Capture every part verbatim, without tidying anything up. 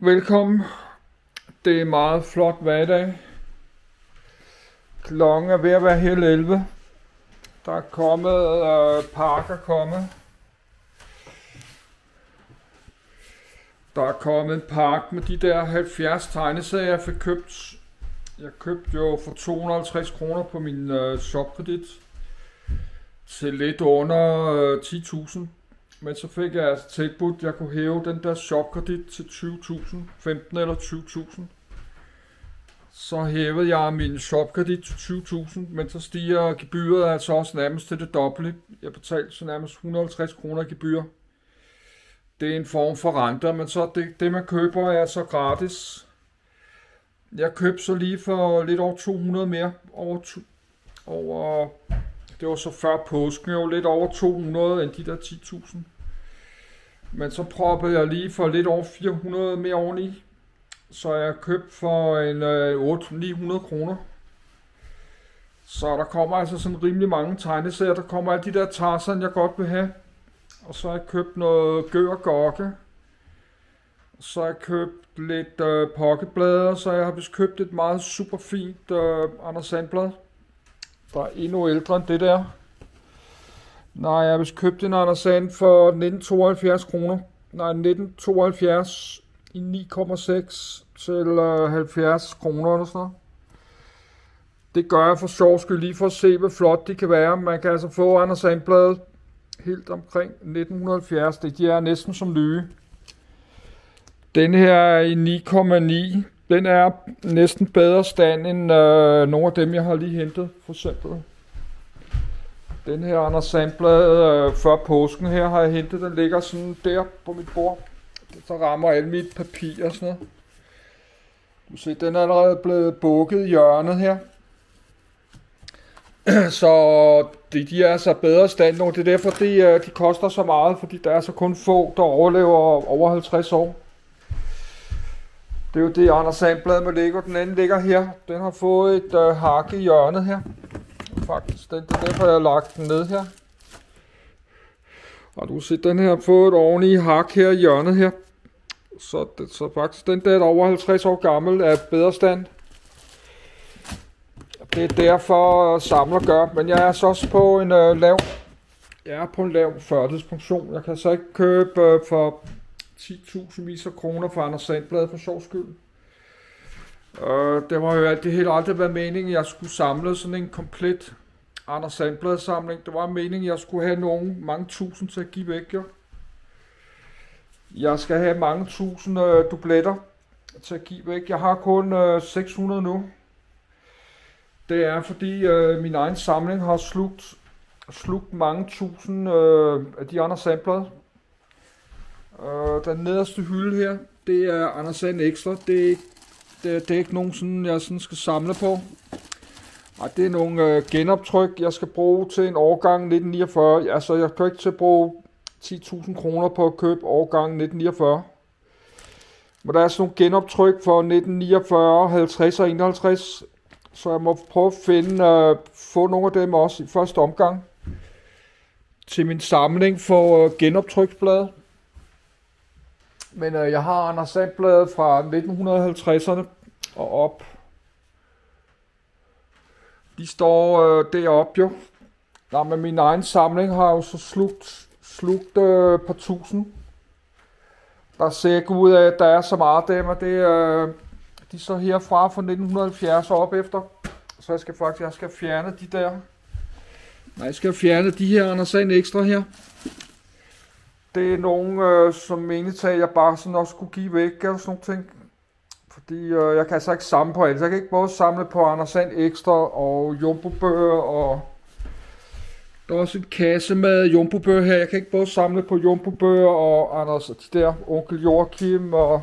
Velkommen. Det er meget flot hverdag. Klokken er ved at være helt elleve. Der er kommet, øh, park er kommet. Der er kommet en park med de der halvfjerds tegneserier, jeg fik købt. Jeg købte jo for to hundrede og halvtreds kroner på min øh, shopkredit til lidt under øh, ti tusind. Men så fik jeg altså tilbudt, at jeg kunne hæve den der shopkredit til tyve tusind, femten eller tyve tusind. Så hævede jeg min shopkredit til tyve tusind, men så stiger gebyret altså også nærmest til det dobbelte. Jeg betalte så nærmest et hundrede og halvtreds kroner i gebyr. Det er en form for renter, men så det, det man køber er så gratis. Jeg købte så lige for lidt over to hundrede mere. Over, to, over det var så før påsken, jo lidt over to hundrede end de der ti tusind. Men så proppede jeg lige for lidt over fire hundrede mere oveni. Så jeg købte for en øh, otte til ni hundrede kroner. Så der kommer altså sådan rimelig mange tegneserier. Der kommer alle de der Tarzan, jeg godt vil have. Og så har jeg købt noget Gør og Gokke. Så har jeg købt lidt øh, pocketblade. Så jeg har vist købt et meget super fint øh, Anders Sandblad. Der er endnu ældre end det der. Nej, jeg har vist købt en Anders Sand for nitten tooghalvfjerds kroner. Nej, nitten tooghalvfjerds i ni komma seks til øh, halvfjerds kroner eller sådan noget. Det gør jeg for sjov skyld, lige for at se, hvor flot de kan være. Man kan altså få Anders Sandbladet helt omkring nitten halvfjerds. De er næsten som nye. Den her er i ni komma ni. Den er næsten bedre stand end øh, nogle af dem, jeg har lige hentet, for eksempel. Den her Anders Sandblad øh, før påsken her har jeg hentet. Den ligger sådan der på mit bord. Så rammer alle mit papir og sådan noget. Du ser, den er allerede blevet bukket i hjørnet her. Så de, de er altså bedre stand nu. Det er derfor, de, de koster så meget, fordi der er så kun få, der overlever over halvtreds år. Det er jo det, Anders Sandblad med Lego. Den anden ligger her. Den har fået et øh, hak i hjørnet her. Faktisk, det er derfor, jeg har lagt den ned her. Og du ser, den her har fået et ordentligt hak her i hjørnet her. Så, det, så faktisk, den der er over halvtreds år gammel er bedre stand. Det er derfor samler gør. Men jeg er så også på en øh, lav. Jeg er på en lav førtidspension. Jeg kan så ikke købe øh, for ti tusind vis af kroner for Anders Sandblad for sjov skyld. Øh, det var jo det helt aldrig været meningen, at jeg skulle samle sådan en komplet Anders Sandblad samling. Det var meningen, at jeg skulle have nogle mange tusind til at give væk, jo. Jeg skal have mange tusind øh, dubletter til at give væk. Jeg har kun øh, seks hundrede nu. Det er fordi øh, min egen samling har slugt, slugt mange tusind øh, af de Anders Sandblad. Øh, den nederste hylde her, det er Anders Sand Ekstra. Det er, det, det er ikke nogen sådan, jeg sådan skal samle på. Ej, det er nogle øh, genoptryk, jeg skal bruge til en årgang nitten niogfyrre. Altså, jeg kan ikke til at bruge ti tusind kroner på at købe årgang nitten niogfyrre. Men der er sådan nogle genoptryk for nitten niogfyrre, halvtreds og enoghalvtreds. Så jeg må prøve at finde, øh, få nogle af dem også i første omgang. Til min samling for øh, genoptryksblad. Men øh, jeg har Anders Sandbladet fra nitten halvtredserne og op. De står øh, deroppe jo. Nej, men min egen samling har jo så slugt, slugt øh, par tusind. Der ser ikke ud af, at der er så meget af dem, og det øh, de er så herfra fra nitten halvfjerds og op efter. Så jeg skal faktisk jeg skal fjerne de der. Nej, jeg skal fjerne de her Anders Sand Ekstra her. Det er nogen, øh, som egentlig jeg bare sådan også skulle give væk eller sådan nogle ting. Fordi øh, jeg kan altså ikke samle på alt. Jeg kan ikke både samle på Anders Sand Ekstra og Jumbo-bøger og der er også en kasse med Jumbo-bøger her. Jeg kan ikke både samle på Jumbo-bøger og Anders, de der Onkel Joachim og,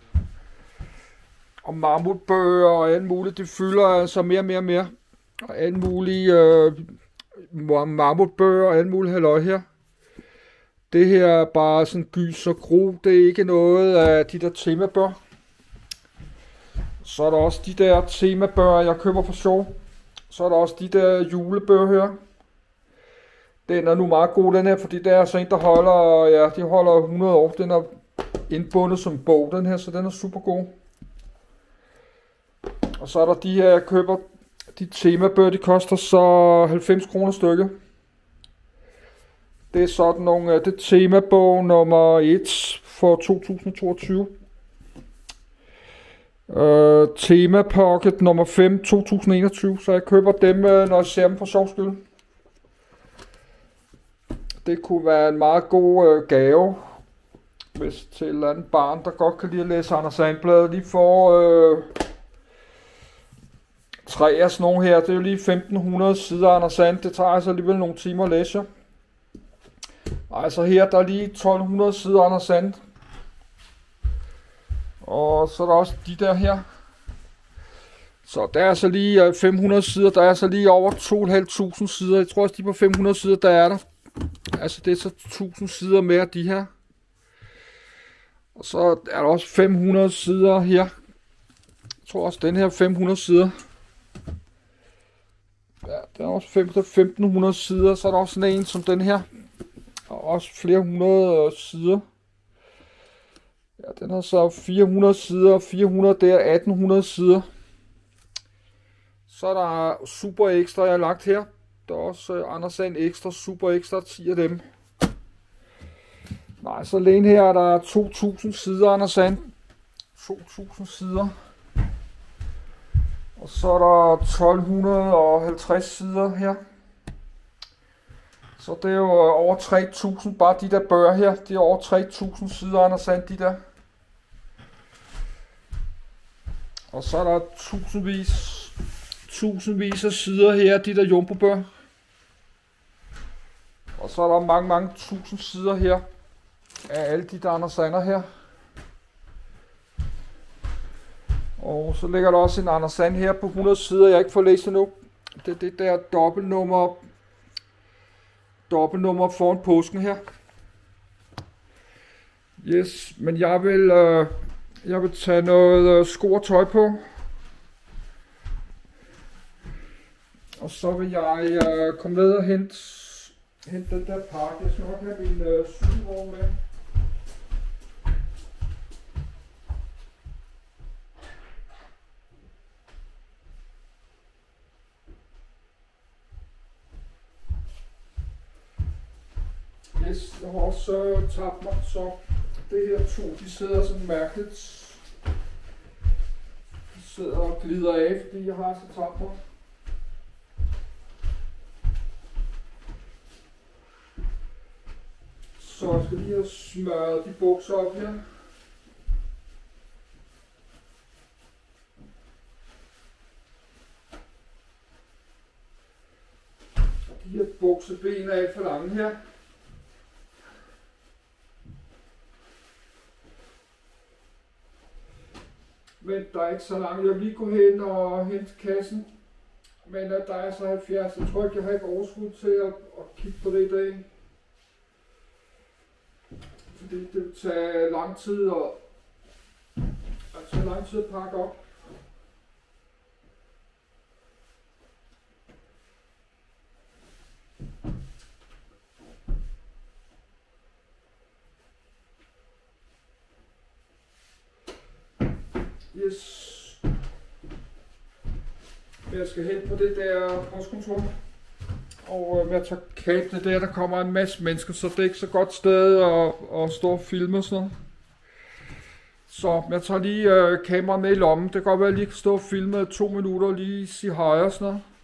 og Mammutbøger og alt muligt. Det fylder altså mere og mere og mere. Og alt muligt øh, Mammutbøger og alt muligt halløj her. Det her er bare sådan gys og gru. Det er ikke noget af de der temabøger. Så er der også de der temabøger, jeg køber for sjov. Så er der også de der julebøger her. Den er nu meget god, den her, fordi det er altså en, der holder, ja, de holder hundrede år. Den er indbundet som bog, den her, så den er super god. Og så er der de her, jeg køber, de temabøger, de koster så halvfems kroner stykket. Det er sådan nogle, det er temabog nummer et for to tusind og toogtyve. Uh, Tema Pocket nummer fem to tusind og enogtyve, så jeg køber dem, når jeg ser dem for sjov skyld. Det kunne være en meget god uh, gave, hvis til et eller andet barn, der godt kan lide at læse Anders And-bladet, lige får uh, tre af sådan nogle her. Det er jo lige femten hundrede sider Anders And. Det tager altså alligevel nogle timer at læse. Altså her der er lige tolv hundrede sider Anders And. Og så er der også de der her. Så der er så lige fem hundrede sider. Der er så lige over to tusind fem hundrede sider. Jeg tror også de på fem hundrede sider der er der. Altså det er så tusind sider mere de her. Og så er der også fem hundrede sider her. Jeg tror også den her fem hundrede sider. Ja, der er også femten hundrede sider. Så er der også sådan en som den her. Og også flere hundrede sider. Ja, den har så fire hundrede sider, fire hundrede der, atten hundrede sider. Så er der Super Ekstra, jeg har lagt her. Der er også Anders And Ekstra, Super Ekstra, ti af dem. Nej, så alene her er der to tusind sider Anders And. to tusind sider. Og så er der tolv halvtreds sider her. Så det er jo over tre tusind, bare de der bøger her, det er over tre tusind sider Anders And, de der. Og så er der tusindvis, tusindvis af sider her, de der jumbo-bøger. Og så er der mange, mange tusind sider her, af alle de der Anders And'er her. Og så ligger der også en Anders And her på hundrede sider, jeg ikke får læst endnu. Det er det der dobbeltnummer, dobbeltnummer foran påsken her. Yes, men jeg vil, øh, jeg vil tage noget øh, sko og tøj på. Og så vil jeg øh, komme ned og hente, hente den der pakke. Jeg skal nok have min øh, cykelvogn med. Yes, jeg har også tabt mig, så det her to, de sidder sådan mærkeligt. De sidder og glider af, fordi jeg har så tabt mig. Så jeg skal lige have smøret de bukser op her. De her bukseben er alt for lange her. Men der er ikke så langt. Jeg vil lige gå hen og hente kassen. Men uh, der er så halvfjerds. Jeg tror ikke, jeg har ikke overskud til at, at kigge på det i dag. Fordi det vil tage lang tid og det tager lang tid at pakke op. Yes. Jeg skal hen på det der postkontor. Og med at tage kablene der, der kommer en masse mennesker, så det er ikke så godt sted at, at stå og filme og sådan noget. Så jeg tager lige øh, kameraet med i lommen. Det kan godt være, at jeg lige kan stå og filme to minutter og lige sige hej og sådan noget.